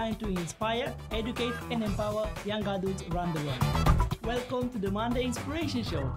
designed to inspire, educate, and empower young adults around the world. Welcome to the Monday Inspiration Show.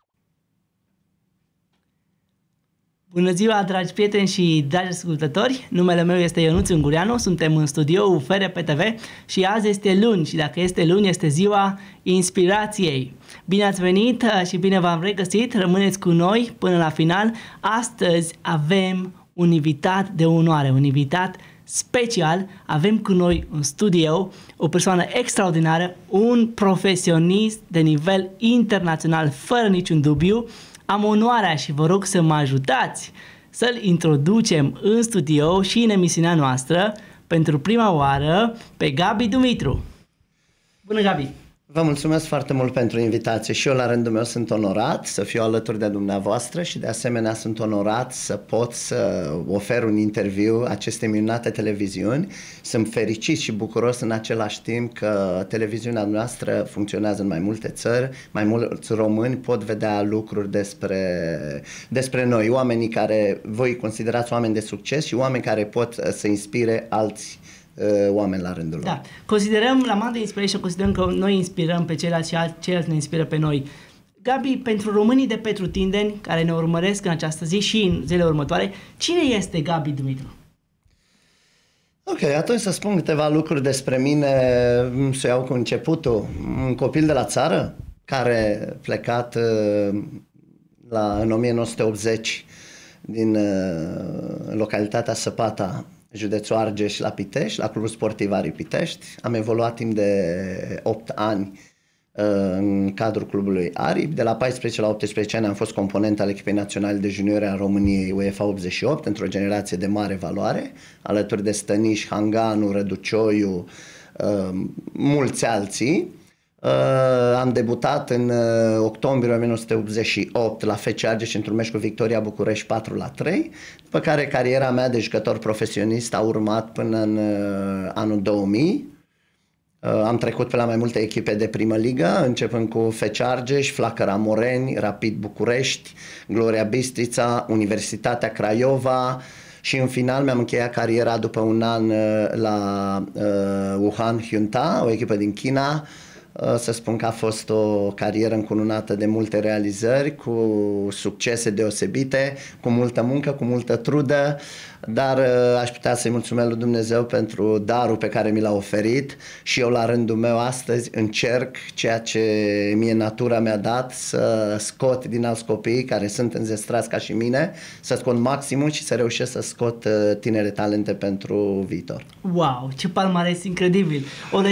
Bună ziua, dragi prieteni și dragi ascultători! Numele meu este Ionuț Ungureanu, suntem în studioul FRP-TV și azi este luni și dacă este luni, este ziua inspirației. Bine ați venit și bine v-am regăsit, rămâneți cu noi până la final. Astăzi avem un invitat de onoare, un invitat special. Avem cu noi în studio o persoană extraordinară, un profesionist de nivel internațional, fără niciun dubiu. Am onoarea și vă rog să mă ajutați să-l introducem în studio și în emisiunea noastră pentru prima oară pe Gabi Dumitru. Bună, Gabi! Vă mulțumesc foarte mult pentru invitație și eu la rândul meu sunt onorat să fiu alături de dumneavoastră și de asemenea sunt onorat să pot să ofer un interviu acestei minunate televiziuni. Sunt fericit și bucuros în același timp că televiziunea noastră funcționează în mai multe țări, mai mulți români pot vedea lucruri despre noi, oamenii care voi considerați oameni de succes și oameni care pot să inspire alți oameni la rândul lor. Da. Considerăm, la Monday Inspiration, considerăm că noi inspirăm pe ceilalți și ceilalți ne inspiră pe noi. Gabi, pentru românii de pretutindeni care ne urmăresc în această zi și în zilele următoare, cine este Gabi Dumitru? Ok, atunci să spun câteva lucruri despre mine, să iau cu începutul. Un copil de la țară care plecat în 1980 din localitatea Săpata, județul Argeș, la Pitești, la Clubul Sportiv Aripi Pitești. Am evoluat timp de 8 ani în cadrul clubului Aripi. De la 14 la 18 ani am fost component al echipei naționale de juniori a României UEFA 88, într-o generație de mare valoare, alături de Stăniș, Hanganu, Răducioiu, mulți alții. Am debutat în octombrie 1988 la FC Argeș într-un meci cu Victoria București 4-3, după care cariera mea de jucător profesionist a urmat până în anul 2000. Am trecut pe la mai multe echipe de primă ligă, începând cu FC Argeș, Flacăra Moreni, Rapid București, Gloria Bistrița, Universitatea Craiova și în final mi-am încheiat cariera după un an la Wuhan Hyundai, o echipă din China. Să spun că a fost o carieră încununată de multe realizări, cu succese deosebite, cu multă muncă, cu multă trudă, dar aș putea să-i mulțumesc lui Dumnezeu pentru darul pe care mi l-a oferit și eu la rândul meu astăzi încerc ceea ce mie natura mi-a dat, să scot din alți copii care sunt înzestrați ca și mine, să scot maximum și să reușesc să scot tinere talente pentru viitor. Wow, ce palmares incredibil!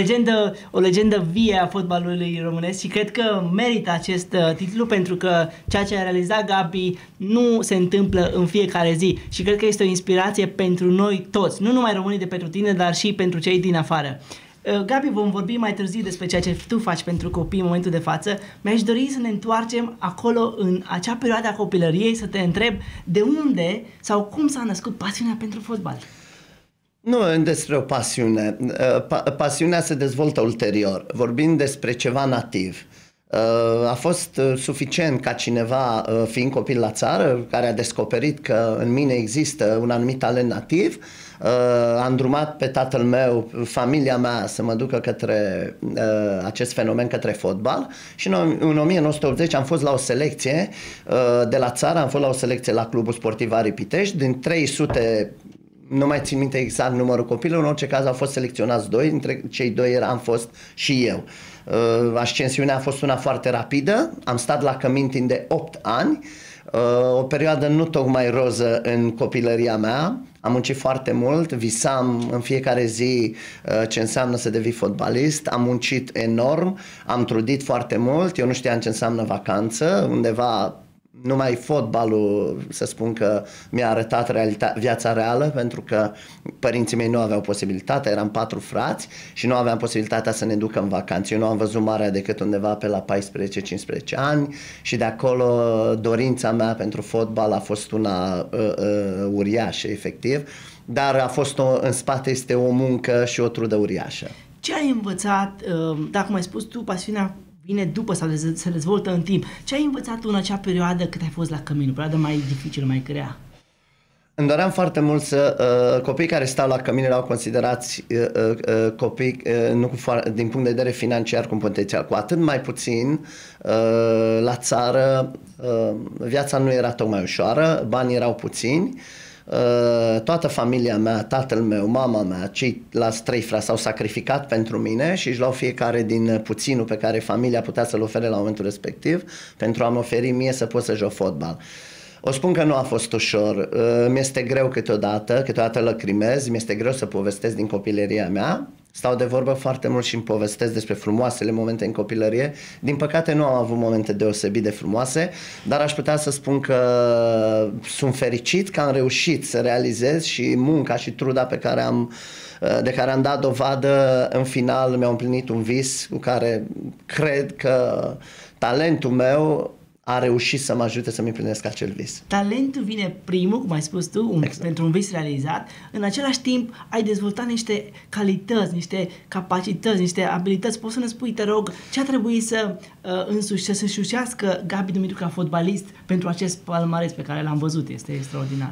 O legendă vie a fotbalului românesc și cred că merită acest titlu pentru că ceea ce a realizat Gabi nu se întâmplă în fiecare zi și cred că este o inspirație pentru noi toți, nu numai românii de pentru tine, dar și pentru cei din afară. Gabi, vom vorbi mai târziu despre ceea ce tu faci pentru copii în momentul de față. Mi-aș dori să ne întoarcem acolo în acea perioadă a copilăriei, să te întreb de unde sau cum s-a născut pasiunea pentru fotbal. Nu despre o pasiune. Pasiunea se dezvoltă ulterior. Vorbim despre ceva nativ. A fost suficient ca cineva, fiind copil la țară, care a descoperit că în mine există un anumit talent nativ, a îndrumat pe tatăl meu, familia mea să mă ducă către acest fenomen, către fotbal și în 1980 am fost la o selecție de la țară, am fost la o selecție la Clubul Sportiv Aripi Pitești, din 300, nu mai țin minte exact numărul copilor, în orice caz au fost selecționați 2, dintre cei 2 am fost și eu. Ascensiunea a fost una foarte rapidă, am stat la cămin timp de 8 ani, o perioadă nu tocmai roză în copilăria mea, am muncit foarte mult, visam în fiecare zi ce înseamnă să devii fotbalist, am muncit enorm, am trudit foarte mult, eu nu știam ce înseamnă vacanță, undeva numai fotbalul, să spun că mi-a arătat viața reală, pentru că părinții mei nu aveau posibilitatea, eram 4 frați și nu aveam posibilitatea să ne ducă în vacanță. Eu nu am văzut marea decât undeva pe la 14-15 ani și de acolo dorința mea pentru fotbal a fost una uriașă, efectiv, dar a fost în spate este o muncă și o trudă uriașă. Ce ai învățat, dacă mai spus tu, pasiunea vine după sau se dezvoltă în timp. Ce ai învățat tu în acea perioadă cât ai fost la cămin? O perioadă mai dificilă, mai grea? Îmi doream foarte mult să copiii care stau la cămin erau considerați copii nu din punct de vedere financiar cu potențial, cu atât mai puțin la țară viața nu era tocmai ușoară, banii erau puțini. Toată familia mea, tatăl meu, mama mea, ceilalți 3 frați s-au sacrificat pentru mine și își luau fiecare din puținul pe care familia putea să-l ofere la momentul respectiv pentru a-mi oferi mie să pot să joc fotbal. O spun că nu a fost ușor, mi-este greu câteodată lăcrimez, mi-este greu să povestesc din copilăria mea. Stau de vorbă foarte mult și îmi povestesc despre frumoasele momente în copilărie. Din păcate nu am avut momente deosebit de frumoase, dar aș putea să spun că sunt fericit că am reușit să realizez și munca și truda de care am dat dovadă, în final mi-a împlinit un vis cu care cred că talentul meu a reușit să mă ajute să-mi împlinesc acel vis. Talentul vine primul, cum ai spus tu, pentru un vis realizat. În același timp, ai dezvoltat niște calități, niște capacități, niște abilități. Poți să ne spui, te rog, ce a trebuit să însușească Gabi Dumitru ca fotbalist pentru acest palmares pe care l-am văzut? Este extraordinar.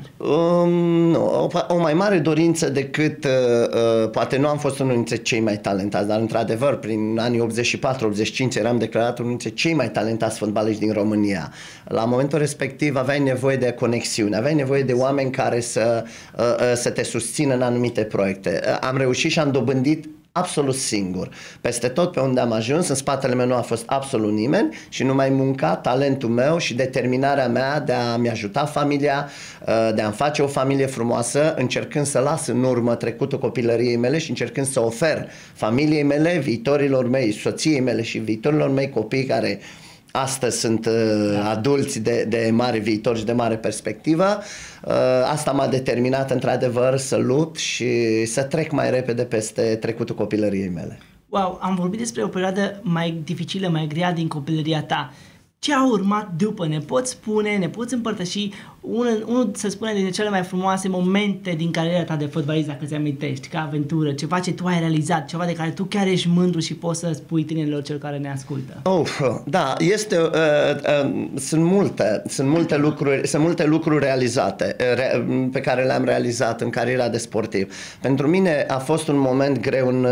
O mai mare dorință decât, poate nu am fost unul dintre cei mai talentați, dar într-adevăr, prin anii 84-85 eram declarat unul dintre cei mai talentați fotbaliști din România. La momentul respectiv aveai nevoie de conexiune, aveai nevoie de oameni care să te susțină în anumite proiecte. Am reușit și am dobândit absolut singur. Peste tot pe unde am ajuns, în spatele meu nu a fost absolut nimeni și numai munca, talentul meu și determinarea mea de a-mi ajuta familia, de a-mi face o familie frumoasă, încercând să las în urmă trecutul copilăriei mele și încercând să ofer familiei mele, viitorilor mei, soției mele și viitorilor mei copii care astăzi sunt adulți de mare viitor și de mare perspectivă. Asta m-a determinat într-adevăr să lupt și să trec mai repede peste trecutul copilăriei mele. Wow, am vorbit despre o perioadă mai dificilă, mai grea din copilăria ta. Ce a urmat după? Ne poți împărtăși unul, să spunem, dintre cele mai frumoase momente din cariera ta de fotbalist, dacă ți amintești, ca aventură, ceva ce tu ai realizat, ceva de care tu chiar ești mândru și poți să spui tinerilor cel care ne ascultă. Da, sunt multe lucruri realizate, pe care le-am realizat în cariera de sportiv. Pentru mine a fost un moment greu în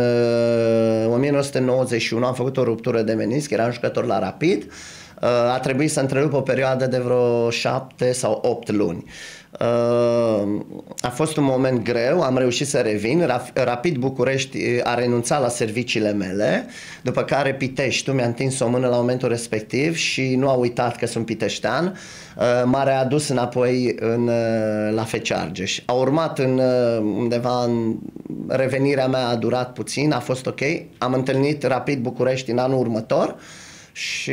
1991, am făcut o ruptură de menisc, eram jucător la Rapid. A trebuit să întrerup o perioadă de vreo 7 sau 8 luni. A fost un moment greu, am reușit să revin. Rapid București a renunțat la serviciile mele, după care Piteștiul mi-a întins o mână la momentul respectiv și nu a uitat că sunt piteștean. M-a readus înapoi la FC Argeș. A urmat undeva în revenirea mea, a durat puțin, a fost ok. Am întâlnit Rapid București în anul următor și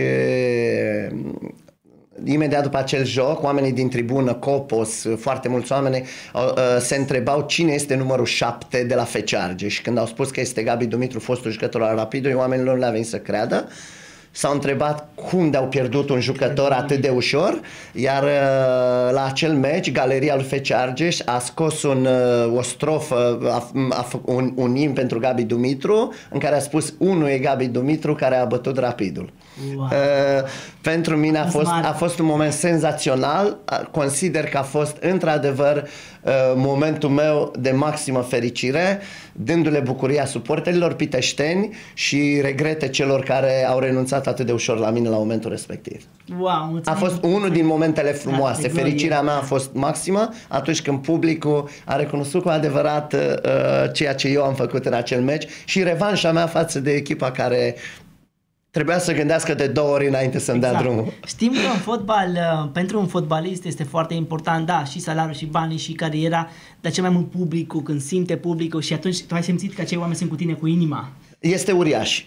imediat după acel joc, oamenii din tribună, Copos, foarte mulți oameni se întrebau cine este numărul 7 de la FC Argeș. Și când au spus că este Gabi Dumitru, fostul jucător al Rapidului, oamenilor nu le-a venit să creadă. S-au întrebat cum de-au pierdut un jucător atât de ușor, iar la acel meci, Galeria lui FC Argeș a scos o strofă, un imn pentru Gabi Dumitru, în care a spus unul e Gabi Dumitru care a bătut Rapidul. Wow. Pentru mine a fost un moment senzațional, consider că a fost într-adevăr momentul meu de maximă fericire, dându-le bucuria suporterilor piteșteni și regrete celor care au renunțat atât de ușor la mine la momentul respectiv. Wow, a fost unul din momentele frumoase. Fericirea mea a fost maximă atunci când publicul a recunoscut cu adevărat ceea ce eu am făcut în acel meci și revanșa mea față de echipa care trebuia să gândească de 2 ori înainte să-mi dea drumul. Știm că în fotbal, pentru un fotbalist este foarte important, da, și salariul, și banii, și cariera, dar cel mai mult publicul, când simte publicul și atunci tu ai simțit că acei oameni sunt cu tine cu inima. Este uriaș.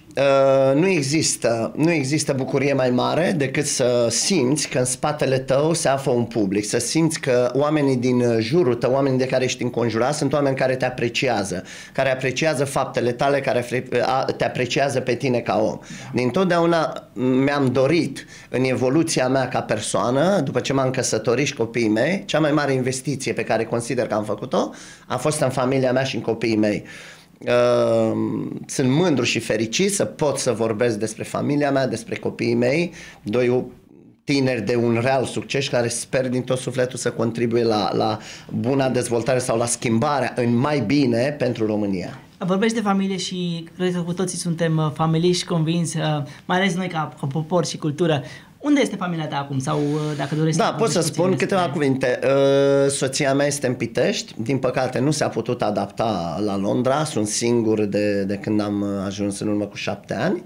Nu există bucurie mai mare decât să simți că în spatele tău se află un public, să simți că oamenii din jurul tău, oamenii de care ești înconjurat, sunt oameni care te apreciază, care apreciază faptele tale, care te apreciază pe tine ca om. Dintotdeauna mi-am dorit în evoluția mea ca persoană, după ce m-am căsătorit și copiii mei, cea mai mare investiție pe care consider că am făcut-o a fost în familia mea și în copiii mei. Sunt mândru și fericit să pot să vorbesc despre familia mea, despre copiii mei, 2 tineri de un real succes care sper din tot sufletul să contribuie la buna dezvoltare sau la schimbarea în mai bine pentru România. Vorbești de familie și cred că cu toții suntem familiști convinși, mai ales noi ca popor și cultură. Unde este familia ta acum? Sau dacă dorești da, pot să spun câteva cuvinte. Soția mea este în Pitești. Din păcate nu s-a putut adapta la Londra. Sunt singur de când am ajuns în urmă cu 7 ani.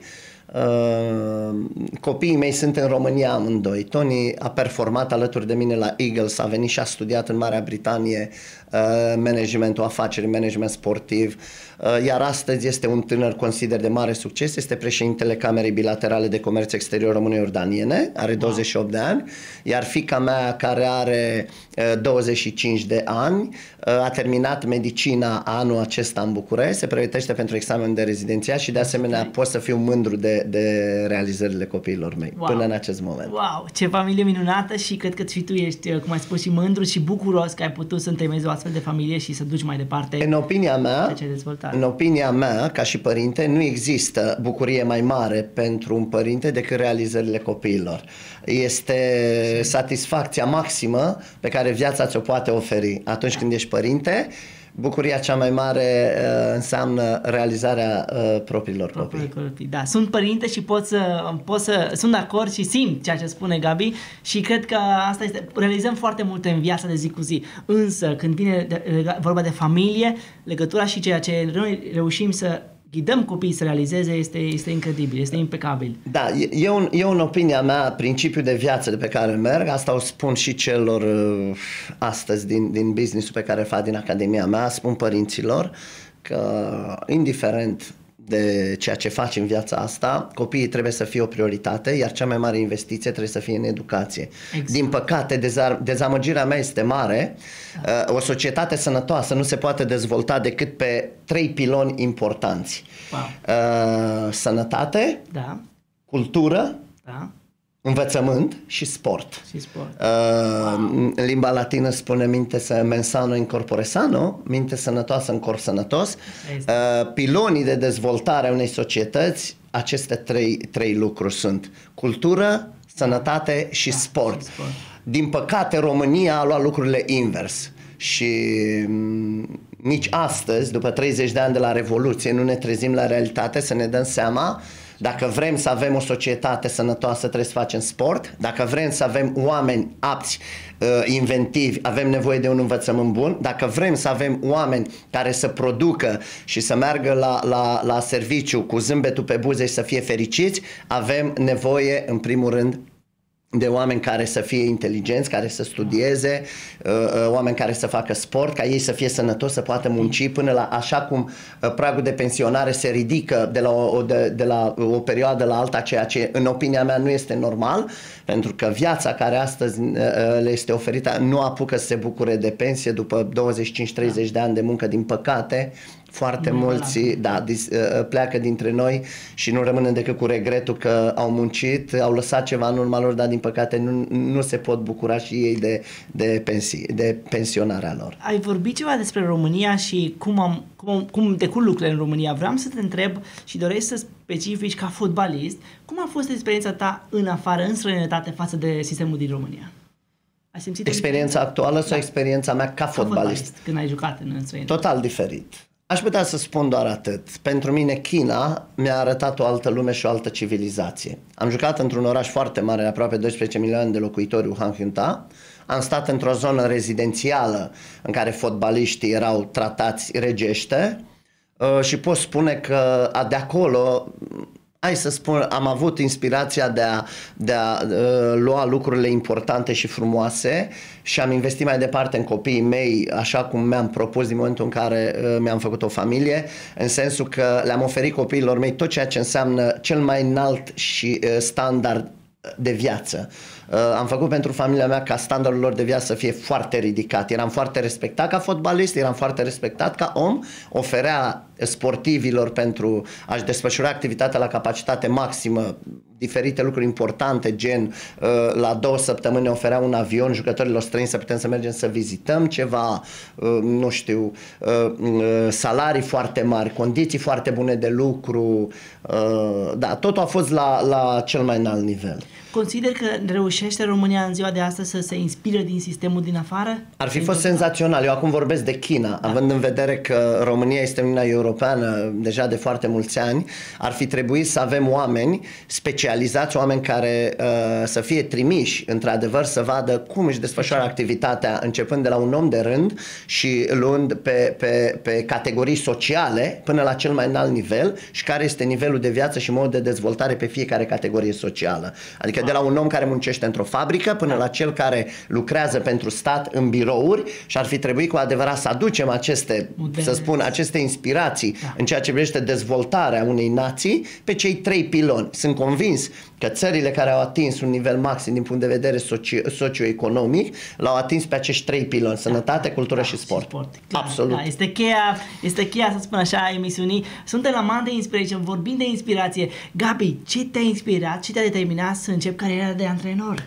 Copiii mei sunt în România amândoi. Tony a performat alături de mine la Eagles, a venit și a studiat în Marea Britanie managementul afacerii, management sportiv, iar astăzi este un tânăr consider de mare succes, este președintele Camerei Bilaterale de Comerț Exterior Române-Iordaniene, are 28 de ani, iar fiica mea care are 25 de ani a terminat medicina anul acesta în București, se pregătește pentru examen de rezidențiat și de asemenea pot să fiu mândru de realizările copiilor mei până în acest moment. Wow, ce familie minunată și cred că și tu ești, cum ai spus, și mândru și bucuros că ai putut să întemeiezi o astfel de familie și să duci mai departe. În opinia mea, ca și părinte, nu există bucurie mai mare pentru un părinte decât realizările copiilor. Este satisfacția maximă pe care viața ți-o poate oferi atunci când ești părinte. Bucuria cea mai mare înseamnă realizarea propriilor copii. Da, sunt părinte și sunt de acord și simt ceea ce spune Gabi și cred că asta este, realizăm foarte multe în viața de zi cu zi, însă când vine vorba de familie, legătura și ceea ce noi reușim să ghidăm copiii să realizeze este incredibil, este impecabil. Da, eu în opinia mea, principiul de viață de pe care merg, asta o spun și celor astăzi din business-ul pe care fac din Academia mea, spun părinților că indiferent de ceea ce faci în viața asta, copiii trebuie să fie o prioritate, iar cea mai mare investiție trebuie să fie în educație. Exact. Din păcate, dezamăgirea mea este mare. O societate sănătoasă nu se poate dezvolta decât pe 3 piloni importanți. Wow. Sănătate, da. Cultură, da. Învățământ și sport. Wow. În limba latină spune mens sano in corpore sano, minte sănătoasă în corp sănătos. Pilonii de dezvoltare a unei societăți, aceste trei lucruri sunt cultură, sănătate și sport. Din păcate România a luat lucrurile invers și nici astăzi, după 30 de ani de la Revoluție, nu ne trezim la realitate să ne dăm seama. Dacă vrem să avem o societate sănătoasă, trebuie să facem sport. Dacă vrem să avem oameni apți, inventivi, avem nevoie de un învățământ bun. Dacă vrem să avem oameni care să producă și să meargă la serviciu cu zâmbetul pe buze și să fie fericiți, avem nevoie, în primul rând, de oameni care să fie inteligenți, care să studieze, oameni care să facă sport, ca ei să fie sănătoși, să poată munci până la, așa cum pragul de pensionare se ridică de la o perioadă la alta, ceea ce în opinia mea nu este normal, pentru că viața care astăzi le este oferită nu apucă să se bucure de pensie după 25-30 de ani de muncă, din păcate. Foarte mulți pleacă dintre noi și nu rămânem decât cu regretul că au muncit, au lăsat ceva în urma lor, dar din păcate nu se pot bucura și ei de pensionarea lor. Ai vorbit ceva despre România și cum decurg lucrurile în România. Vreau să te întreb și doresc să specifici ca fotbalist, cum a fost experiența ta în afară, în străinătate, față de sistemul din România? Ai simțit experiența actuală sau experiența mea ca fotbalist? Când ai jucat în străinătate? Total diferit. Aș putea să spun doar atât. Pentru mine China mi-a arătat o altă lume și o altă civilizație. Am jucat într-un oraș foarte mare, de aproape 12 milioane de locuitori, Wuhan Hyundai. Am stat într-o zonă rezidențială în care fotbaliștii erau tratați regește și pot spune că de acolo, hai să spun, am avut inspirația de a lua lucrurile importante și frumoase și am investit mai departe în copiii mei, așa cum mi-am propus din momentul în care mi-am făcut o familie, în sensul că le-am oferit copiilor mei tot ceea ce înseamnă cel mai înalt și standard de viață. Am făcut pentru familia mea ca standardul lor de viață să fie foarte ridicat. Eram foarte respectat ca fotbalist, eram foarte respectat ca om, oferea sportivilor pentru a-și desfășura activitatea la capacitate maximă, diferite lucruri importante, gen la 2 săptămâni ne oferea un avion jucătorilor străini să putem să mergem să vizităm ceva, nu știu, salarii foarte mari, condiții foarte bune de lucru, da, totul a fost la cel mai înalt nivel. Consider că reușește România în ziua de astăzi să se inspire din sistemul din afară? Ar fi fost senzațional. Eu acum vorbesc de China, având în vedere că România este Uniunea Europeană deja de foarte mulți ani, ar fi trebuit să avem oameni specializați, oameni care să fie trimiși, într-adevăr, să vadă cum își desfășoară activitatea, începând de la un om de rând și luând pe categorii sociale până la cel mai înalt nivel și care este nivelul de viață și modul de dezvoltare pe fiecare categorie socială. Adică de la un om care muncește într-o fabrică până la cel care lucrează pentru stat în birouri și ar fi trebuit cu adevărat să aducem aceste, să spun, aceste inspirații în ceea ce privește dezvoltarea unei nații pe cei 3 piloni. Sunt convins că țările care au atins un nivel maxim din punct de vedere socioeconomic l-au atins pe acești 3 piloni: sănătate, cultură și sport. Absolut. Da, este cheia, să spun așa, a emisiunii. Suntem la Man de Inspiration, vorbim de inspirație. Gabi, ce te-a inspirat, ce te-a determinat să începi cariera de antrenor?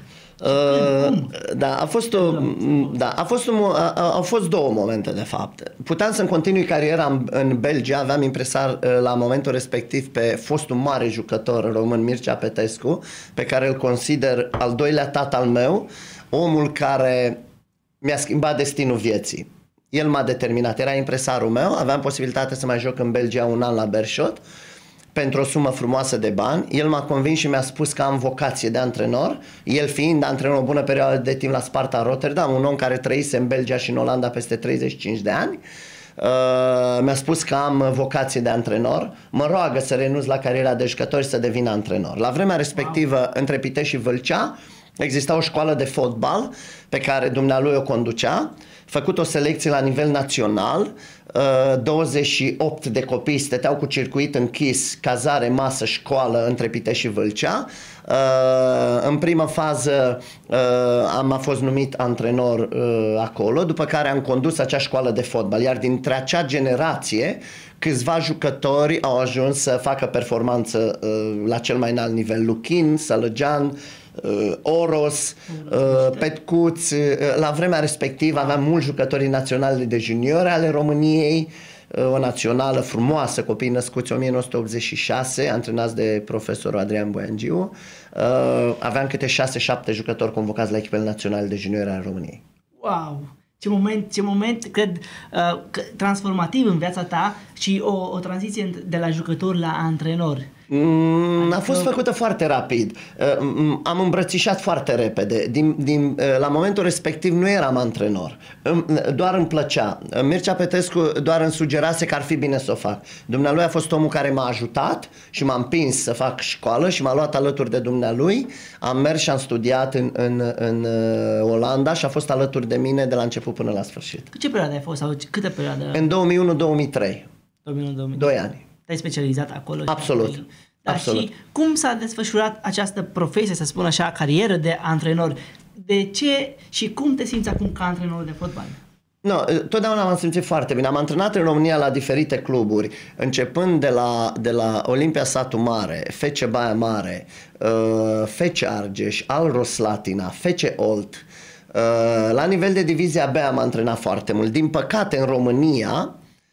Au fost 2 momente de fapt. Puteam să-mi continui cariera în Belgia, aveam impresar la momentul respectiv pe fostul mare jucător român Mircea Petescu, pe care îl consider al 2-lea tată al meu, omul care mi-a schimbat destinul vieții. El m-a determinat, era impresarul meu, aveam posibilitatea să mai joc în Belgia un an la Beerschot pentru o sumă frumoasă de bani. El m-a convins și mi-a spus că am vocație de antrenor, el fiind antrenor o bună perioadă de timp la Sparta Rotterdam, un om care trăise în Belgia și în Olanda peste 35 de ani. Mi-a spus că am vocație de antrenor, mă roagă să renunț la cariera de jucător și să devin antrenor. La vremea respectivă, între Pitești și Vâlcea, exista o școală de fotbal pe care dumnealui o conducea, făcut o selecție la nivel național, 28 de copii stăteau cu circuit închis, cazare, masă, școală între Pitești și Vâlcea. În prima fază am fost numit antrenor acolo, după care am condus acea școală de fotbal, iar dintre acea generație câțiva jucători au ajuns să facă performanță la cel mai înalt nivel: Luchin, Sălăgean, Oros, Petcuț. La vremea respectivă aveam mulți jucători naționali de juniori ale României, o națională frumoasă, copii născuți 1986, antrenați de profesorul Adrian Boiangiu. Aveam câte 6-7 jucători convocați la echipele naționale de juniori ale României. Wow! Ce moment, cred, transformativ în viața ta și o tranziție de la jucător la antrenor. A fost făcută foarte rapid. Am îmbrățișat foarte repede. La momentul respectiv nu eram antrenor. Doar îmi plăcea. Mircea Petescu doar îmi sugerase că ar fi bine să o fac. Dumnealui a fost omul care m-a ajutat și m-a împins să fac școală și m-a luat alături de dumnealui. Am mers și am studiat în Olanda și a fost alături de mine de la început până la sfârșit. Ce perioadă ai fost? Sau câtă perioadă? În 2001-2003. 2 ani. Te-ai specializat acolo? Absolut. Da, absolut. Și cum s-a desfășurat această profesie, să spun așa, carieră de antrenor? De ce și cum te simți acum ca antrenor de fotbal? No, totdeauna m-am simțit foarte bine. Am antrenat în România la diferite cluburi, începând de la Olimpia Satu Mare, FC Baia Mare, FC Argeș, Alros Slatina, FC Olt. La nivel de divizia B am antrenat foarte mult. Din păcate, în România,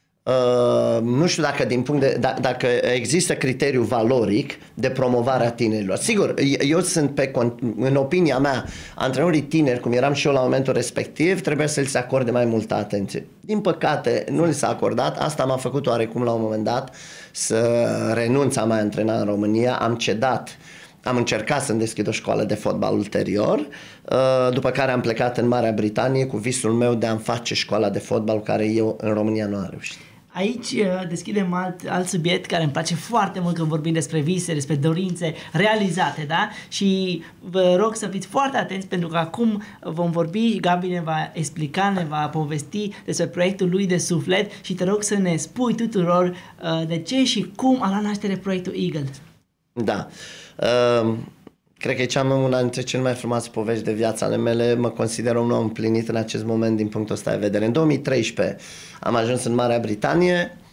nu știu dacă există criteriu valoric de promovare a tinerilor. Sigur, eu sunt în opinia mea, antrenorii tineri, cum eram și eu la momentul respectiv, trebuie să li se acorde mai multă atenție. Din păcate, nu li s-a acordat. Asta m-a făcut oarecum la un moment dat să renunț a mai antrena în România. Am cedat. Am încercat să-mi deschid o școală de fotbal ulterior, după care am plecat în Marea Britanie cu visul meu de a-mi face școala de fotbal, care eu în România nu am reușit. Aici deschidem alt subiect care îmi place foarte mult când vorbim despre vise, despre dorințe realizate, da? Și vă rog să fiți foarte atenți pentru că acum vom vorbi, Gabi ne va explica, ne va povesti despre proiectul lui de suflet și te rog să ne spui tuturor de ce și cum a luat naștere proiectul Eagle. Da. Cred că e una dintre cele mai frumoase povești de viața ale mele. Mă consider un om împlinit în acest moment din punctul ăsta de vedere. În 2013 am ajuns în Marea Britanie.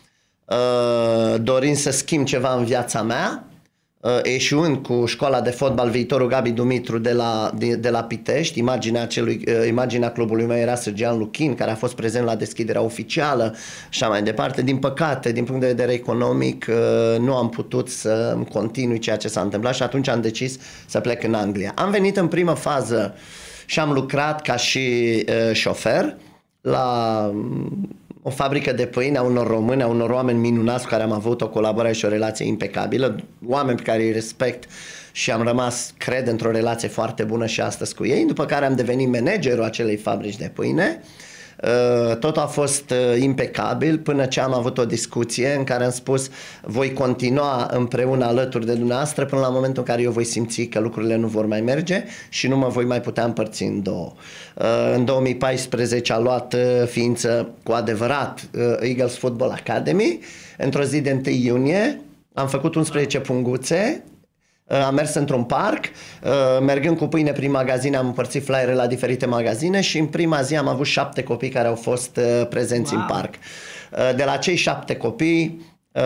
dorind să schimb ceva în viața mea, eșuând cu școala de fotbal Viitorul Gabi Dumitru de la Pitești. Imaginea clubului meu era Sergian Luchin, care a fost prezent la deschiderea oficială și așa mai departe. Din păcate, din punct de vedere economic, nu am putut să continui ceea ce s-a întâmplat și atunci am decis să plec în Anglia. Am venit în primă fază și am lucrat ca și șofer la o fabrică de pâine a unor români, a unor oameni minunați cu care am avut o colaborare și o relație impecabilă, oameni pe care îi respect și am rămas, cred, într-o relație foarte bună și astăzi cu ei, după care am devenit managerul acelei fabrici de pâine. Totul a fost impecabil până ce am avut o discuție în care am spus voi continua împreună alături de dumneavoastră până la momentul în care eu voi simți că lucrurile nu vor mai merge și nu mă voi mai putea împărți în două. În 2014 a luat ființă cu adevărat Eagles Football Academy. Într-o zi de 1 iunie am făcut 11 punguțe. Am mers într-un parc, mergând cu pâine prin magazine, am împărțit flyere la diferite magazine și în prima zi am avut 7 copii care au fost prezenți în parc. De la cei 7 copii,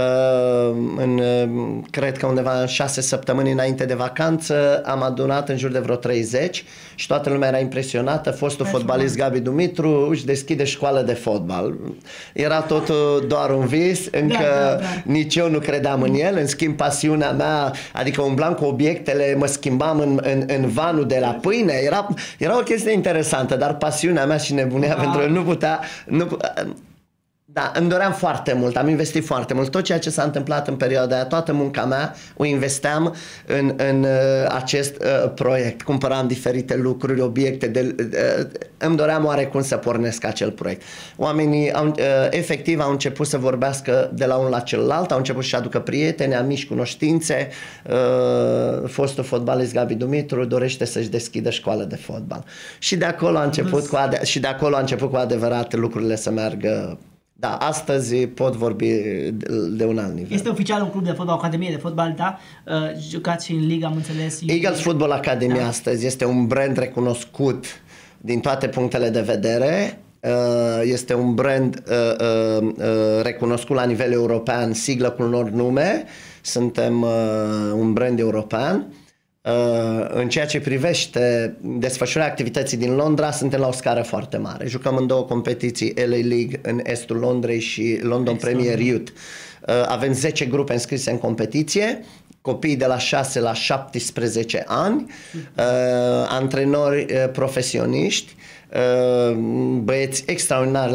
cred că undeva în 6 săptămâni înainte de vacanță, am adunat în jur de vreo 30 și toată lumea era impresionată. Fostul fotbalist Gabi Dumitru își deschide școală de fotbal. Era totul doar un vis, încă nici eu nu credeam în el. În schimb, pasiunea mea, adică umblam cu obiectele, mă schimbam în vanul de la pâine, era o chestie interesantă, dar pasiunea mea și nebunia pentru el nu putea... Da, îmi doream foarte mult, am investit foarte mult. Tot ceea ce s-a întâmplat în perioada aia, toată munca mea, o investeam în acest proiect. Cumpăram diferite lucruri, obiecte, îmi doream oarecum să pornesc acel proiect. Oamenii efectiv au început să vorbească de la unul la celălalt, au început să-și aducă prieteni, amici, cunoștințe. Fostul fotbalist Gabi Dumitru dorește să-și deschidă școală de fotbal. Și de acolo a început cu adevărat lucrurile să meargă. Da, astăzi pot vorbi de un alt nivel. Este oficial un club de fotbal, o academie de fotbal, da? Jucați și în Liga, am înțeles. Eagles Football Academy astăzi este un brand recunoscut din toate punctele de vedere. Este un brand recunoscut la nivel european, siglă cu un alt nume. Suntem un brand european. În ceea ce privește desfășurarea activității din Londra, suntem la o scară foarte mare. Jucăm în 2 competiții, LA League în estul Londrei și London Premier Youth. Avem 10 grupe înscrise în competiție, copii de la 6 la 17 ani, antrenori profesioniști, băieți extraordinari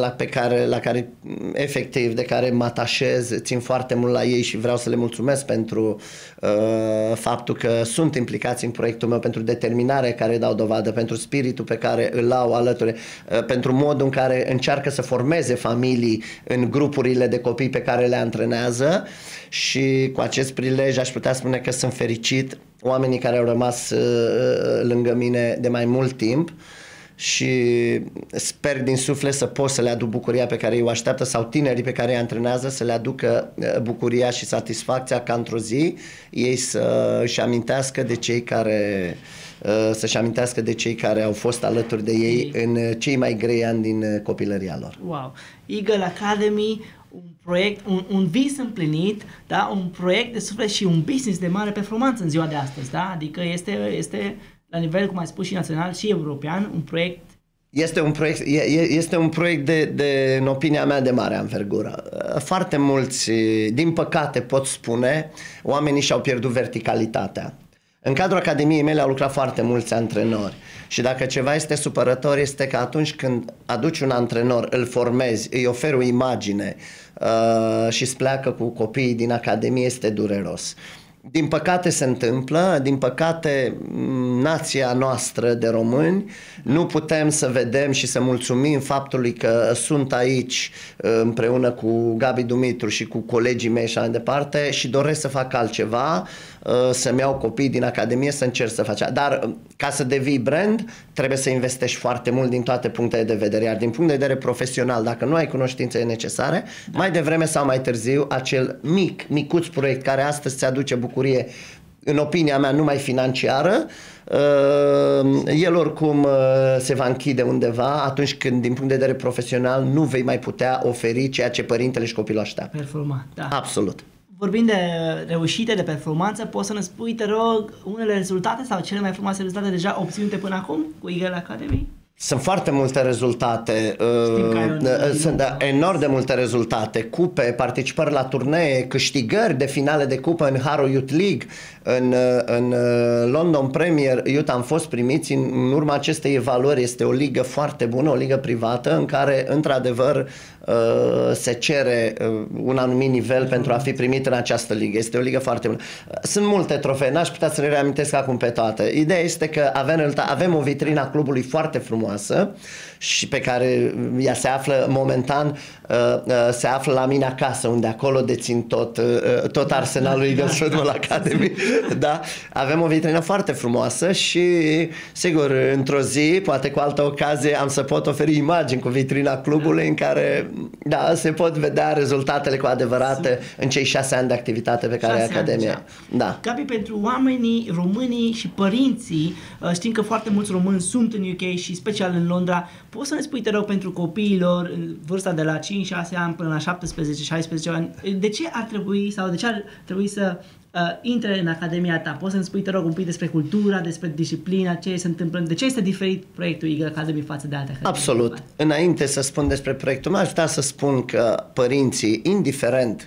de care mă atașez, țin foarte mult la ei și vreau să le mulțumesc pentru faptul că sunt implicați în proiectul meu, pentru determinarea care dau dovadă, pentru spiritul pe care îl au alături, pentru modul în care încearcă să formeze familii în grupurile de copii pe care le antrenează. Și cu acest prilej aș putea spune că sunt fericit, oamenii care au rămas lângă mine de mai mult timp, și sper din suflet să pot să le aduc bucuria pe care ei o așteaptă, sau tinerii pe care îi antrenează să le aducă bucuria și satisfacția ca într-o zi ei să-și amintească de cei care au fost alături de ei în cei mai grei ani din copilăria lor. Wow! Eagle Academy, un proiect, un vis împlinit, da? Un proiect de suflet și un business de mare performanță în ziua de astăzi, da? Adică este la nivel, cum ai spus, și național și european, un proiect. Este un proiect de, în opinia mea, de mare anvergură. Foarte mulți, din păcate pot spune, oamenii și-au pierdut verticalitatea. În cadrul academiei mele au lucrat foarte mulți antrenori și dacă ceva este supărător este că atunci când aduci un antrenor, îl formezi, îi oferi o imagine și îți pleacă cu copiii din academie, este dureros. Din păcate se întâmplă, din păcate nația noastră de români nu putem să vedem și să mulțumim faptului că sunt aici împreună cu Gabi Dumitru și cu colegii mei și așa mai departe și doresc să fac altceva, să-mi iau copii din academie, să încerc să fac. Dar ca să devii brand trebuie să investești foarte mult din toate punctele de vedere, iar din punct de vedere profesional, dacă nu ai cunoștințele necesare, mai devreme sau mai târziu acel micuț proiect care astăzi ți aduce bucurie în opinia mea, numai financiară. El oricum se va închide undeva atunci când, din punct de vedere profesional, nu vei mai putea oferi ceea ce părintele și copilul așteaptă. Performa, da. Absolut. Vorbind de reușite, de performanță, poți să ne spui, te rog, unele rezultate sau cele mai frumoase rezultate deja obținute până acum cu Eagle Academy? Sunt foarte multe rezultate, sunt enorm de multe rezultate, cupe, participări la turnee, câștigări de finale de cupă în Harrow Youth League, în London Premier Youth am fost primiți în urma acestei evaluări. Este o ligă foarte bună, o ligă privată în care într-adevăr se cere un anumit nivel pentru a fi primit în această ligă. Este o ligă foarte bună. Sunt multe trofee, n-aș putea să le reamintesc acum pe toate. Ideea este că avem o vitrină a clubului foarte frumoasă și pe care ea se află momentan, se află la mine acasă, unde acolo dețin tot arsenalul Eagles Football Academy. Da? Avem o vitrină foarte frumoasă și sigur, într-o zi, poate cu altă ocazie, am să pot oferi imagini cu vitrina clubului în care se pot vedea rezultatele cu adevărat în cei 6 ani de activitate pe care e Academia. Da. Gabi, pentru oamenii, românii și părinții, știm că foarte mulți români sunt în UK și special în Londra. Poți să ne spui, te rog, pentru copiilor în vârsta de la 5-6 ani până la 17-16 ani, de ce ar trebui sau de ce ar trebui să intre în Academia ta? Poți să ne spui, te rog, un pic despre cultura, despre disciplina, ce se întâmplă, de ce este diferit proiectul Eagle Academy față de alte academii? Absolut. Înainte să spun despre proiectul meu, aș vrea să spun că părinții, indiferent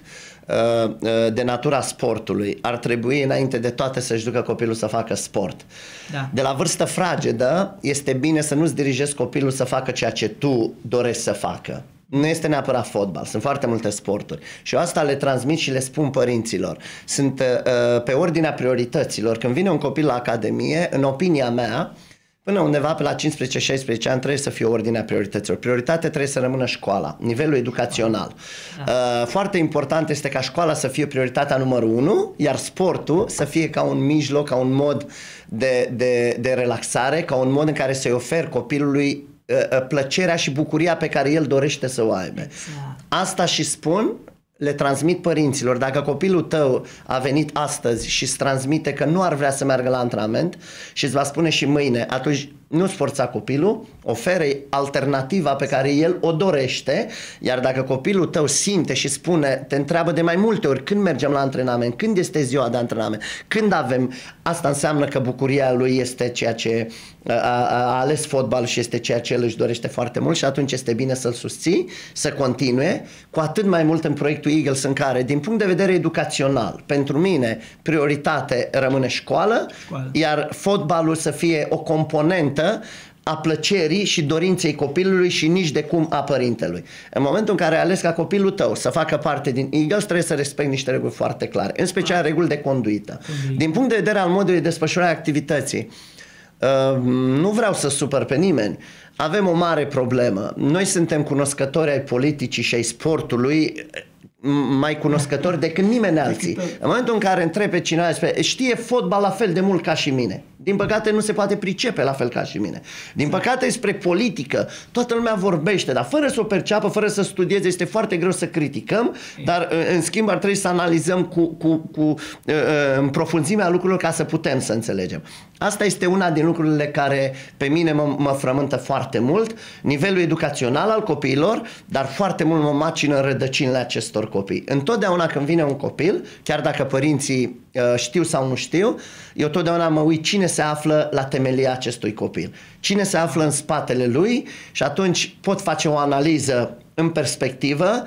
de natura sportului, ar trebui înainte de toate să-și ducă copilul să facă sport. Da. De la vârstă fragedă este bine să nu-ți dirigezi copilul să facă ceea ce tu dorești să facă. Nu este neapărat fotbal, sunt foarte multe sporturi și eu asta le transmit și le spun părinților. Sunt pe ordinea priorităților. Când vine un copil la Academie, în opinia mea, până undeva pe la 15-16 ani trebuie să fie ordinea priorităților. Prioritatea trebuie să rămână școala, nivelul educațional. Foarte important este ca școala să fie prioritatea numărul 1, iar sportul să fie ca un mijloc, ca un mod de relaxare, ca un mod în care să-i oferi copilului plăcerea și bucuria pe care el dorește să o aibă. Exact. Asta și spun, le transmit părinților. Dacă copilul tău a venit astăzi și îți transmite că nu ar vrea să meargă la antrenament și îți va spune și mâine, atunci nu-ți forța copilul, ofere alternativa pe care el o dorește, iar dacă copilul tău simte și spune, te întreabă de mai multe ori când mergem la antrenament, când este ziua de antrenament, când avem, asta înseamnă că bucuria lui este ceea ce a ales fotbal și este ceea ce el își dorește foarte mult și atunci este bine să-l susții, să continue, cu atât mai mult în proiectul Eagles în care, din punct de vedere educațional, pentru mine prioritate rămâne școală, iar fotbalul să fie o componentă a plăcerii și dorinței copilului și nici de cum a părintelui. În momentul în care ai ales ca copilul tău să facă parte din Eagles, trebuie să respecti niște reguli foarte clare, în special reguli de conduită. Din punct de vedere al modului de desfășurare a activității, nu vreau să supăr pe nimeni, avem o mare problemă. Noi suntem cunoscători ai politicii și ai sportului, mai cunoscători decât nimeni alții. În momentul în care întrebi pe cineva, știe fotbal la fel de mult ca și mine. Din păcate nu se poate pricepe la fel ca și mine. Din păcate despre politică toată lumea vorbește, dar fără să o perceapă, fără să studieze, este foarte greu să criticăm, dar în schimb ar trebui să analizăm în profunzimea lucrurilor ca să putem să înțelegem. Asta este una din lucrurile care pe mine mă frământă foarte mult, nivelul educațional al copiilor, dar foarte mult mă macină rădăcinile acestor copii. Întotdeauna când vine un copil, chiar dacă părinții știu sau nu știu, eu totdeauna mă uit cine se află la temelia acestui copil, cine se află în spatele lui și atunci pot face o analiză în perspectivă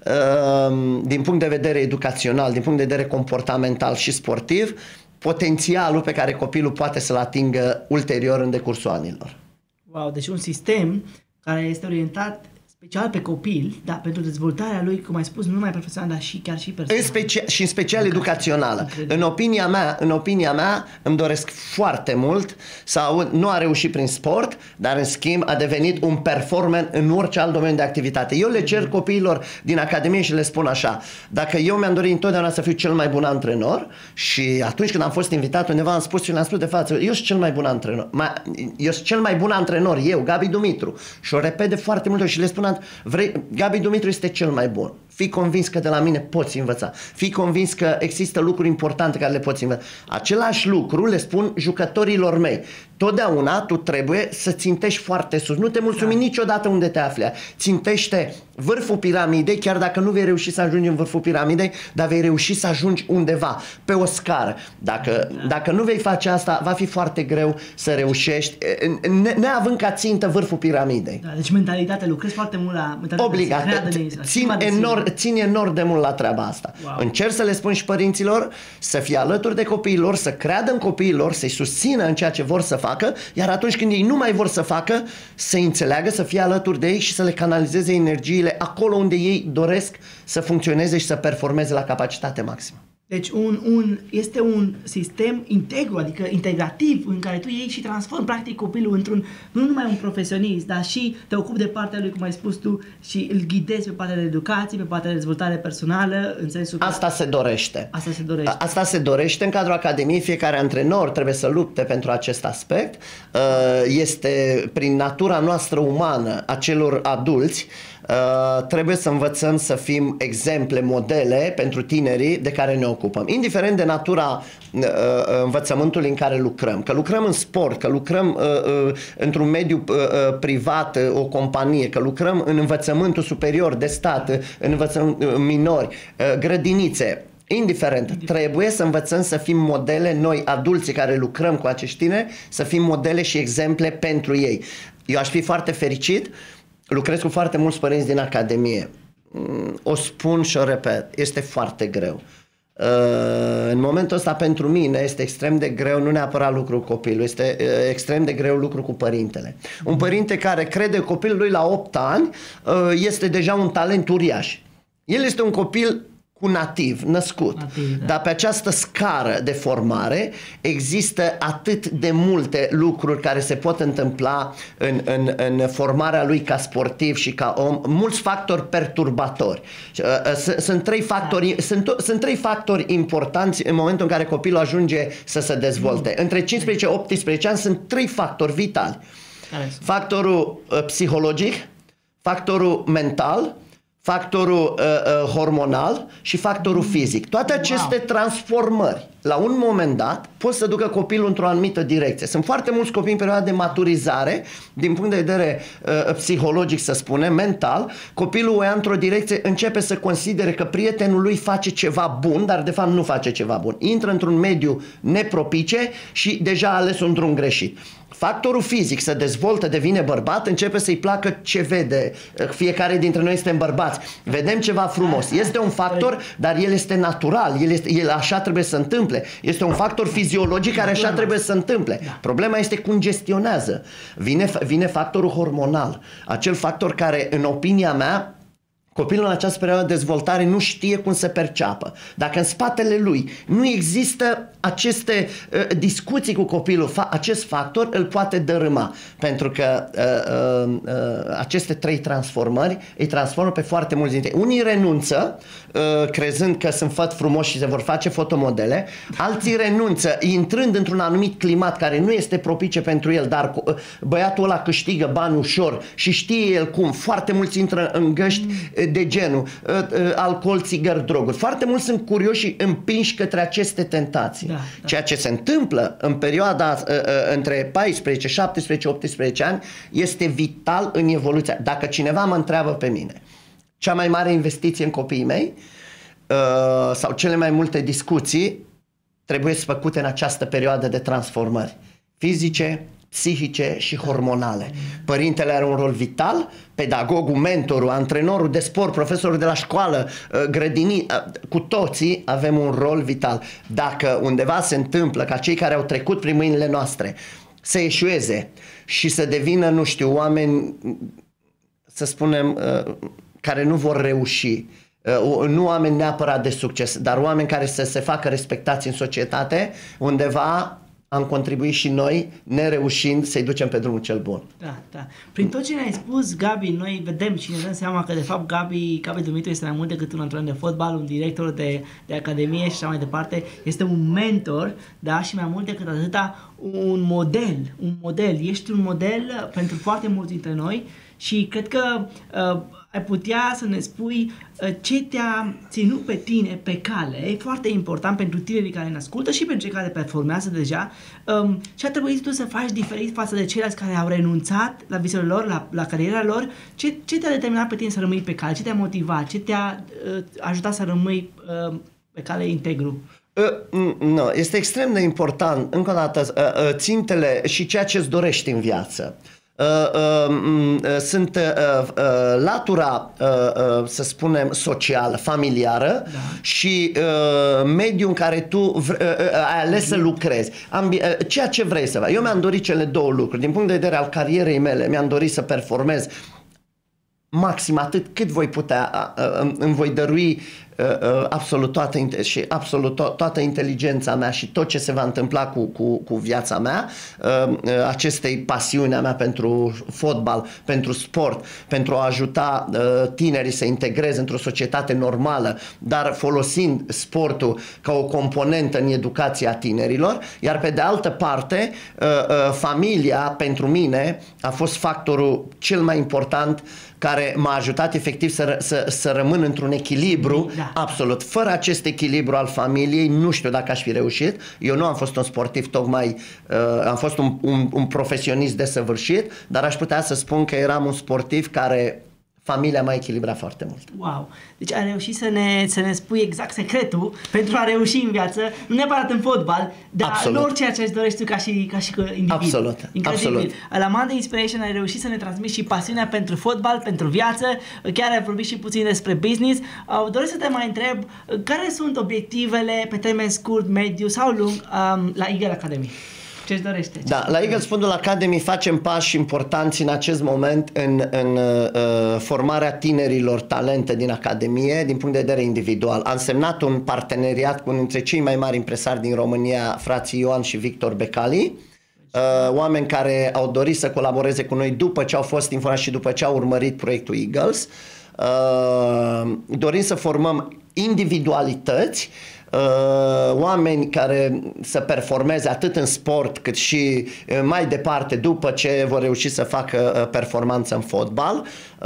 din punct de vedere educațional, din punct de vedere comportamental și sportiv, potențialul pe care copilul poate să-l atingă ulterior în decursul anilor. Wow, deci un sistem care este orientat special pe copil, dar pentru dezvoltarea lui, cum ai spus, nu numai profesională, dar și chiar și personală. Și în special educațională. În opinia mea, îmi doresc foarte mult să aud, nu a reușit prin sport, dar în schimb a devenit un performer în orice alt domeniu de activitate. Eu le cer copiilor din Academie și le spun așa, dacă eu mi-am dorit întotdeauna să fiu cel mai bun antrenor și atunci când am fost invitat undeva am spus și le-am spus de față, eu sunt cel mai bun antrenor. Eu sunt cel mai bun antrenor, eu, Gabi Dumitru. Și o repet de foarte multe ori și le spun, Gabi Dumitru este cel mai bun. Fii convins că de la mine poți învăța. Fii convins că există lucruri importante care le poți învăța. Același lucru le spun jucătorilor mei. Totdeauna tu trebuie să țintești foarte sus. Nu te mulțumi niciodată unde te afli. Țintește vârful piramidei, chiar dacă nu vei reuși să ajungi în vârful piramidei, dar vei reuși să ajungi undeva, pe o scară. Dacă nu vei face asta, va fi foarte greu să reușești, neavând ca țintă vârful piramidei. Da, deci mentalitatea, lucrezi foarte mult la mentalitatea. Obligat. Țin enorm de mult la treaba asta. Wow. Încerc să le spun și părinților să fie alături de copiilor, să creadă în copiilor, să-i susțină în ceea ce vor să facă, iar atunci când ei nu mai vor să facă, să înțeleagă, să fie alături de ei și să le canalizeze energiile acolo unde ei doresc să funcționeze și să performeze la capacitate maximă. Deci este un sistem integru, adică integrativ, în care tu iei și transformi practic copilul într-un, nu numai un profesionist, dar și te ocupi de partea lui, cum ai spus tu, și îl ghidezi pe partea de educație, pe partea de dezvoltare personală, în sensul că... Asta se dorește. Asta se dorește în cadrul Academiei. Fiecare antrenor trebuie să lupte pentru acest aspect. Este prin natura noastră umană a celor adulți. Trebuie să învățăm să fim exemple, modele pentru tinerii de care ne ocupăm, indiferent de natura învățământului în care lucrăm, că lucrăm în sport, că lucrăm într-un mediu privat, o companie, că lucrăm în învățământul superior de stat, în învățământ minori, grădinițe. Indiferent, trebuie să învățăm să fim modele, noi adulții care lucrăm cu acești tineri, să fim modele și exemple pentru ei. Eu aș fi foarte fericit. Lucrez cu foarte mulți părinți din Academie. O spun și o repet, este foarte greu. În momentul ăsta pentru mine este extrem de greu, nu neapărat lucru cu copilul, este extrem de greu lucru cu părintele. Un părinte care crede că copilul lui la 8 ani este deja un talent uriaș. El este un copil nativ, născut. Dar pe această scară de formare există atât de multe lucruri care se pot întâmpla în formarea lui ca sportiv și ca om, mulți factori perturbatori. Sunt trei factori importanți în momentul în care copilul ajunge să se dezvolte. Între 15-18 ani sunt 3 factori vitali. Factorul psihologic, factorul mental, factorul hormonal și factorul fizic. Toate aceste transformări, la un moment dat, pot să ducă copilul într-o anumită direcție. Sunt foarte mulți copii în perioada de maturizare, din punct de vedere psihologic, să spunem, mental, copilul o ia într-o direcție, începe să considere că prietenul lui face ceva bun, dar de fapt nu face ceva bun. Intră într-un mediu nepropice și deja a ales un drum greșit. Factorul fizic se dezvoltă, devine bărbat, începe să-i placă ce vede. Fiecare dintre noi suntem bărbați. Vedem ceva frumos. Este un factor, dar el este natural. El așa trebuie să se întâmple. Este un factor fiziologic care așa trebuie să se întâmple. Problema este cum gestionează. Vine factorul hormonal. Acel factor care, în opinia mea, copilul în această perioadă de dezvoltare nu știe cum să perceapă. Dacă în spatele lui nu există aceste discuții cu copilul, acest factor îl poate dărâma. Pentru că aceste 3 transformări îi transformă pe foarte mulți dintre ei. Unii renunță crezând că sunt făt frumoși și se vor face fotomodele, alții renunță intrând într-un anumit climat care nu este propice pentru el, dar băiatul ăla câștigă bani ușor și știe el cum. Foarte mulți intră în găști de genul alcool, țigări, droguri. Foarte mulți sunt curioși și împinși către aceste tentații. Ceea ce se întâmplă în perioada între 14, 17, 18 ani este vital în evoluția. Dacă cineva mă întreabă pe mine, cea mai mare investiție în copiii mei sau cele mai multe discuții trebuie să făcute în această perioadă de transformări fizice, psihice și hormonale. Părintele are un rol vital, pedagogul, mentorul, antrenorul de sport, profesorul de la școală, grădinii, cu toții avem un rol vital. Dacă undeva se întâmplă ca cei care au trecut prin mâinile noastre să eșueze și să devină, nu știu, oameni, să spunem, care nu vor reuși, nu oameni neapărat de succes, dar oameni care să se facă respectați în societate, undeva am contribuit și noi, nereușind, să-i ducem pe drumul cel bun. Da. Prin tot ce ne-ai spus, Gabi, noi vedem și ne dăm seama că, de fapt, Gabi Dumitru este mai mult decât un antrenor de fotbal, un director de academie și așa mai departe. Este un mentor, da, și mai mult decât atâta, un model. Ești un model pentru foarte mulți dintre noi și cred că ai putea să ne spui ce te-a ținut pe tine pe cale. E foarte important pentru tinerii care ne ascultă și pentru cei care performează deja. Ce a trebuit tu să faci diferit față de ceilalți care au renunțat la visurile lor, la cariera lor? Ce te-a determinat pe tine să rămâi pe cale? Ce te-a motivat? Ce te-a ajutat să rămâi pe cale integru? No, este extrem de important, încă o dată, țintele și ceea ce îți dorești în viață. Sunt latura, să spunem, socială, familiară, da, și mediul în care tu ai ales să lucrezi. Ceea ce vrei să faci. Eu mi-am dorit cele două lucruri. Din punct de vedere al carierei mele, mi-am dorit să performez maxim atât cât voi putea, îmi voi dărui absolut toată inteligența mea și tot ce se va întâmpla cu viața mea, acestei pasiuni a mea pentru fotbal, pentru sport, pentru a ajuta tinerii să integreze într-o societate normală, dar folosind sportul ca o componentă în educația tinerilor, iar pe de altă parte familia pentru mine a fost factorul cel mai important care m-a ajutat efectiv să rămân într-un echilibru, da, absolut. Fără acest echilibru al familiei, nu știu dacă aș fi reușit. Eu nu am fost un sportiv tocmai, am fost un profesionist desăvârșit, dar aș putea să spun că eram un sportiv care familia m-a echilibrat foarte mult. Wow! Deci ai reușit să ne spui exact secretul pentru a reuși în viață, nu neapărat în fotbal, dar absolut, în orice ce îți dorești tu ca și individ. Absolut. Incredibil. Absolut. La Monday Inspiration ai reușit să ne transmiți și pasiunea pentru fotbal, pentru viață, chiar ai vorbit și puțin despre business. Doresc să te mai întreb, care sunt obiectivele pe termen scurt, mediu sau lung la Eagle Academy? Ce-ți dorește? Da, la Eagles Football Academy facem pași importanți în acest moment în formarea tinerilor talente din Academie, din punct de vedere individual. Am semnat un parteneriat cu unul dintre cei mai mari impresari din România, frații Ioan și Victor Becali, oameni care au dorit să colaboreze cu noi după ce au fost informați și după ce au urmărit proiectul Eagles. Dorim să formăm individualități, oameni care să performeze atât în sport cât și mai departe după ce vor reuși să facă performanță în fotbal,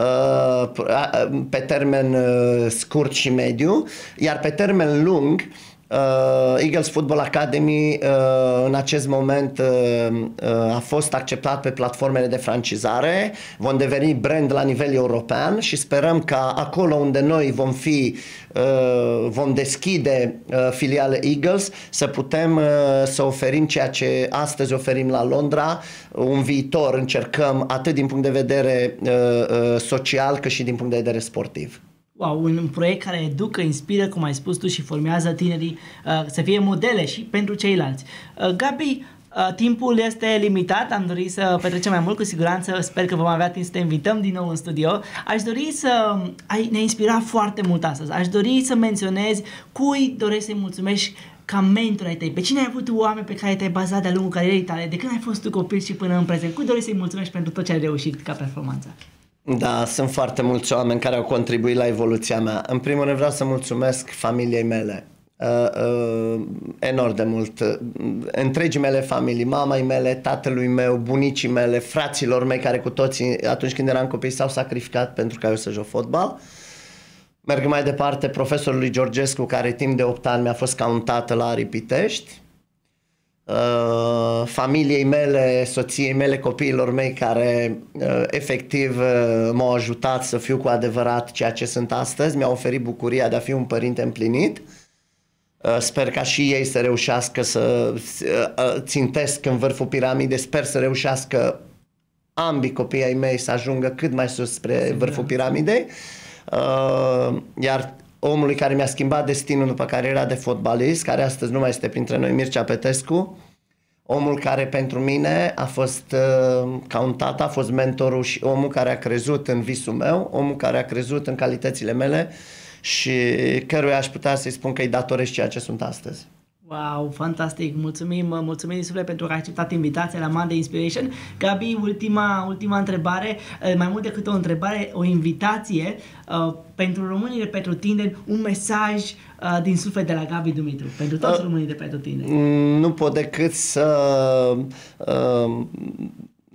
pe termen scurt și mediu, iar pe termen lung Eagles Football Academy în acest moment a fost acceptat pe platformele de francizare, vom deveni brand la nivel european și sperăm ca acolo unde noi vom deschide filiale Eagles să putem să oferim ceea ce astăzi oferim la Londra, un viitor încercăm atât din punct de vedere social cât și din punct de vedere sportiv. Wow, un proiect care educă, inspiră, cum ai spus tu, și formează tinerii să fie modele și pentru ceilalți. Gabi, timpul este limitat, am dorit să petrecem mai mult, cu siguranță, sper că vom avea timp să te invităm din nou în studio. Aș dori ne inspira foarte mult astăzi, aș dori să menționezi cui dorești să-i mulțumești ca mentor ai tăi, pe cine ai avut oameni pe care te-ai bazat de-a lungul carierei tale, de când ai fost tu copil și până în prezent, cui dorești să-i mulțumești pentru tot ce ai reușit ca performanță? Da, sunt foarte mulți oameni care au contribuit la evoluția mea. În primul rând vreau să mulțumesc familiei mele, enorm de mult, întregii mele familii, mamei mele, tatălui meu, bunicii mele, fraților mei care cu toții atunci când eram copii s-au sacrificat pentru ca eu să joc fotbal. Merg mai departe profesorului Georgescu, care timp de 8 ani mi-a fost ca un tată la Aripitești. Familiei mele, soției mele, copiilor mei care efectiv m-au ajutat să fiu cu adevărat ceea ce sunt astăzi, mi-au oferit bucuria de a fi un părinte împlinit. Sper ca și ei să reușească să țintesc în vârful piramidei, sper să reușească ambii copiii ai mei să ajungă cât mai sus spre vârful piramidei. Iar omului care mi-a schimbat destinul după cariera de fotbalist, care astăzi nu mai este printre noi, Mircea Petescu, omul care pentru mine a fost ca un tată, a fost mentorul și omul care a crezut în visul meu, omul care a crezut în calitățile mele și căruia aș putea să-i spun că îi datoresc ceea ce sunt astăzi. Wow, fantastic! Mulțumim din suflet pentru că ai acceptat invitația la Monday Inspiration. Gabi, ultima întrebare, mai mult decât o întrebare, o invitație pentru românii de pentru tineri, un mesaj din suflet de la Gabi Dumitru, pentru toți românii de pentru tineri. Nu pot decât să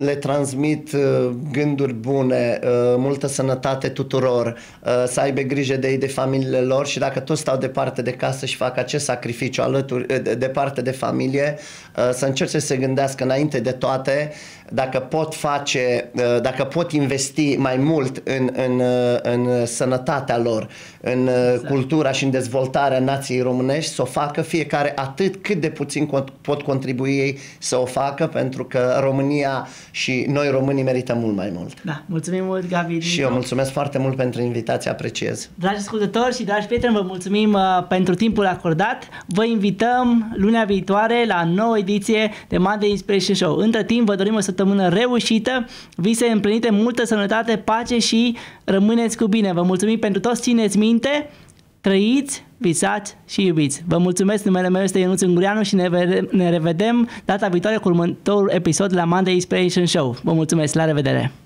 le transmit gânduri bune, multă sănătate tuturor, să aibă grijă de ei, de familiile lor și dacă toți stau departe de casă și fac acest sacrificiu alături, departe de familie, să încerce să se gândească înainte de toate dacă pot dacă pot investi mai mult în sănătatea lor, în cultura și în dezvoltarea nației românești, să o facă fiecare atât cât de puțin pot contribui ei să o facă, pentru că România și noi românii merităm mult mai mult. Da, mulțumim mult, Gabi. Și eu mulțumesc foarte mult pentru invitație, apreciez. Dragi ascultători și dragi prieteni, vă mulțumim pentru timpul acordat. Vă invităm lunea viitoare la nouă ediție de Monday Inspiration Show. Între timp, vă dorim o săptămână reușită, vise împlinite, multă sănătate, pace și rămâneți cu bine. Vă mulțumim pentru toți, țineți minte, trăiți, visați și iubiți. Vă mulțumesc, numele meu este Ionuț Ungureanu și ne revedem data viitoare cu următorul episod la Monday Inspiration Show. Vă mulțumesc, la revedere!